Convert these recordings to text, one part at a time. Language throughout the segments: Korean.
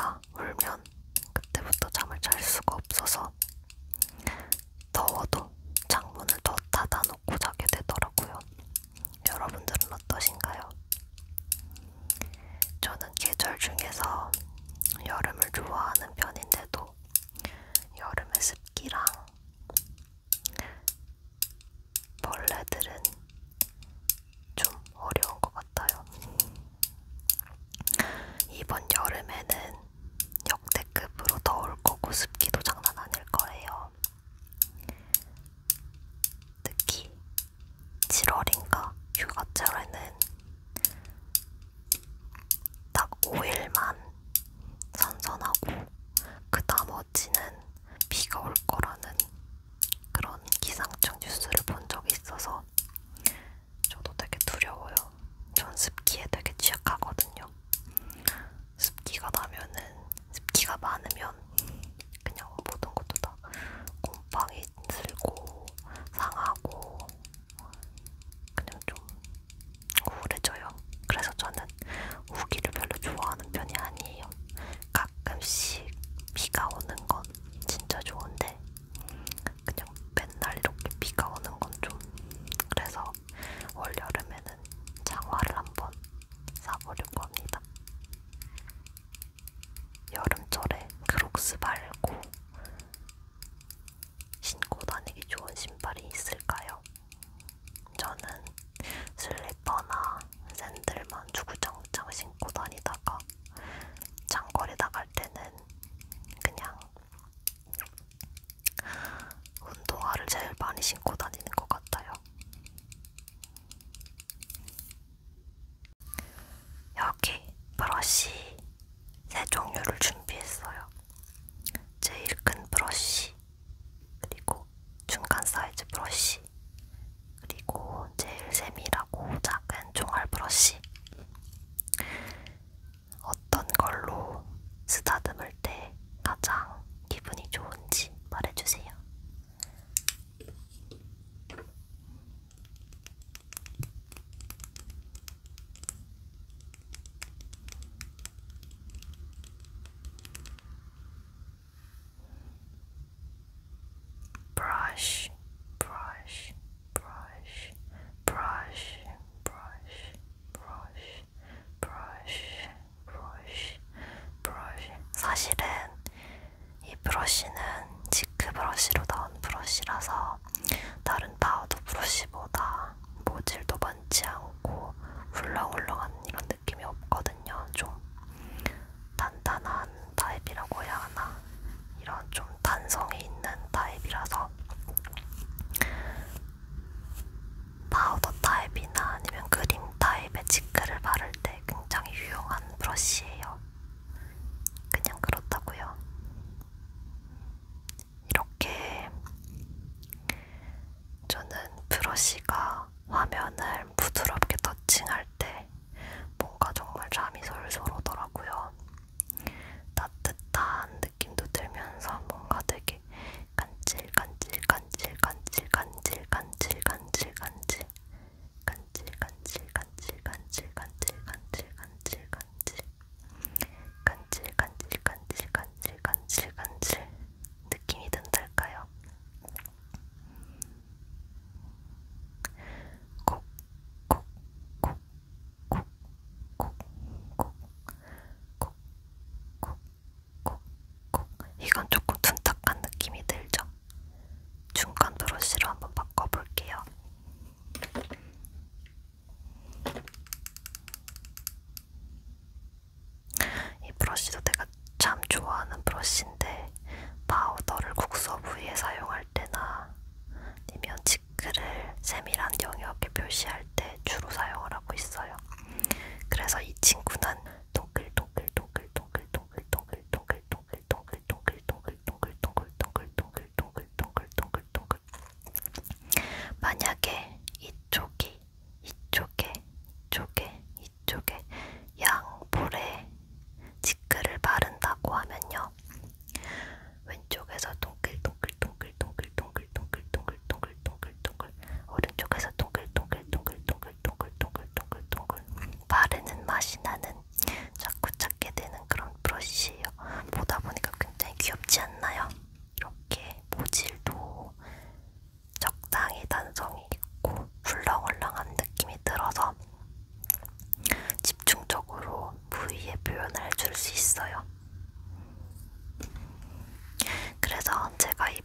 애가 울면 그때부터 잠을 잘 수가 없어서 더워도 창문을 더 닫아놓고 자게 되더라고요. 여러분들은 어떠신가요? 저는 계절 중에서 여름을 좋아하는 편인데도 여름의 습기랑 벌레들은 좀 어려운 것 같아요. 이번 여름에는 역대급으로 더울 거고 습기도 장난 아닐 거예요. 특히 7월인가 휴가철에는 딱 5일만 선선하고 그 나머지는 비가 올 거라는 그런 기상청 뉴스를 본 적이 있어서 저도 되게 두려워요. 전 습기에 되게 취약하거든요. 습기가 많으면 그냥 모든 것도 다 곰팡이 들고 상하고 그냥 좀 우울해져요. 그래서 저는 우기를 별로 좋아하는 편이 아니에요. 가끔씩 비가 오는 건 진짜 좋은데 그냥 맨날 이렇게 비가 오는 건 좀 그래서 올 여름에는 장화를 한번 사보려고 합니다. 여름철에 크록스 말고 신고 다니기 좋은 신발이 있을까요? 저는 슬리퍼나 샌들만 주구장창 신고 다니다가 장거리 나갈 때는 그냥 운동화를 제일 많이 신고 다니는 것 같아요. 여기 브러쉬 세 종류를 준비했어요. 제일 큰 브러쉬, 그리고 중간 사이즈 브러쉬, 그리고 제일 세밀하고 작은 종알 브러쉬. 어떤 걸로 쓰다듬을 때 가장 기분이 좋은지 말해주세요. brush, brush, brush, brush, brush, brush, brush, brush, brush. 사실은 이 브러쉬는 지크 브러쉬로 나온 브러쉬라서 다른 파우더 브러쉬보다 모질도 많지 않고 훌렁훌렁한 이런 느낌이 없거든요. 좀 단단한 타입이라고 해야 하나? 이런 좀 탄성이 있는 타입이라서 파우더 타입이나 아니면 크림 타입의 지크를 바를 때 굉장히 유용한 브러쉬예요. 그냥 그렇다고요. 이렇게 저는 브러쉬가 화면을 부드럽게 터칭할 때 뭔가 정말 잠이 솔솔 오더라고요. 따뜻한 느낌도 들면서 뭔가 되게 간질 느낌이 든달까요? 꼭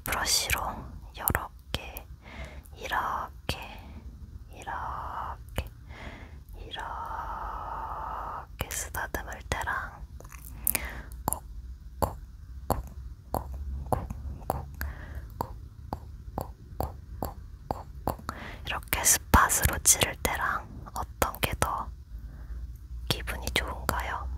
브러쉬로 이렇게 이렇게 쓰다듬을 때랑 이렇게 스팟으로 찌를 때랑 어떤 게 더 기분이 좋은가요?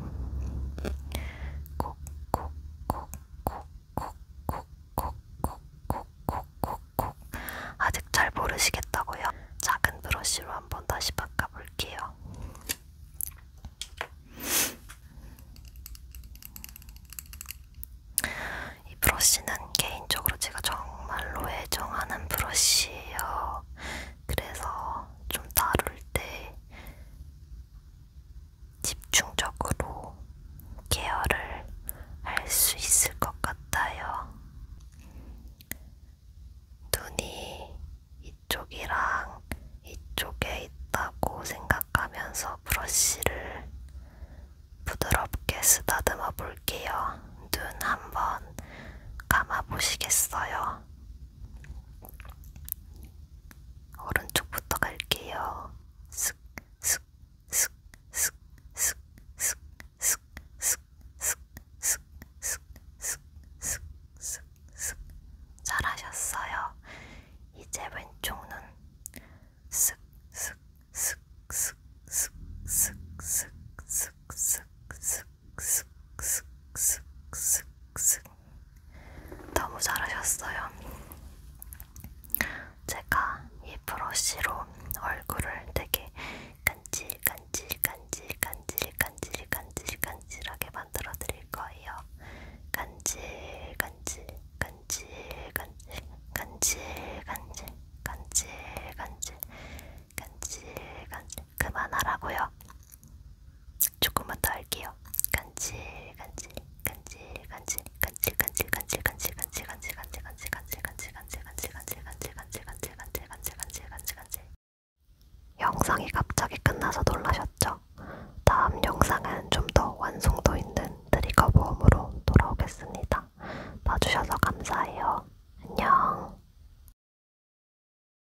아직 잘 모르시겠다고요? 작은 브러쉬로 한번 다시 바꿔볼게요. 이 브러쉬는 개인적으로 제가 정말로 애정하는 브러쉬예요. 그래서 좀 다룰 때 집중적으로 케어를 할 수 있을 것 같아요. 눈이 이쪽이랑 이쪽에 있다고 생각하면서 브러쉬를 부드럽게 쓰다듬어 볼게요. 눈 한번 감아 보시겠어요? 오른쪽부터 갈게요. 쓱, 쓱, 쓱, 쓱, 쓱, 쓱, 쓱, 쓱, 쓱, 쓱, 쓱, 쓱, 쓱, 쓱, 쓱. 잘하셨어요. 이제 왼쪽 눈 쓱, 쓱, 쓱, 쓱, 쓱, 쓱, 쓱, 쓱, 쓱, 쓱, 쓱, 쓱, 쓱, 쓱, 쓱. 너무 잘하셨어요. 제가 이 브러쉬로 얼굴을 되게 간질간질하게